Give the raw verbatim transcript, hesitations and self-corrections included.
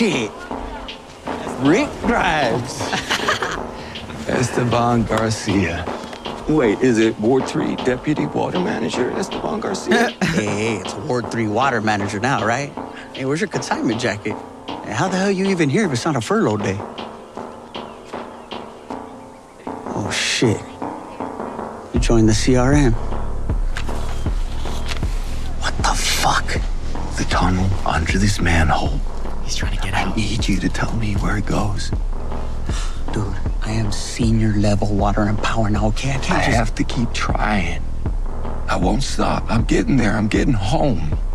shit. Rick drives. Esteban Garcia. Wait, is it Ward three Deputy Water Manager Esteban Garcia? Hey, hey, it's Ward three Water Manager now, right? Hey, where's your consignment jacket? Hey, how the hell you even here if it's not a furlough day? Oh, shit. You joined the C R M. What the fuck? The tunnel under this manhole. He's trying to get out. I need you to tell me where it goes. Dude, I am senior level water and power now, okay? I can't I just... have to keep trying. I won't stop. I'm getting there. I'm getting home.